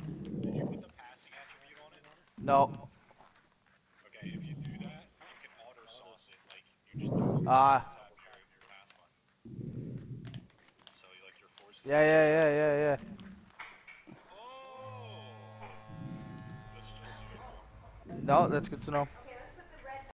Did you put the passing attribute on it? No. Okay, if you do that, you can auto sauce it. Like you just double Ah. tap your pass button. So you like you're forced to Yeah, do it. yeah, yeah, yeah, yeah. Oh, that's just so you know. No, that's good to know.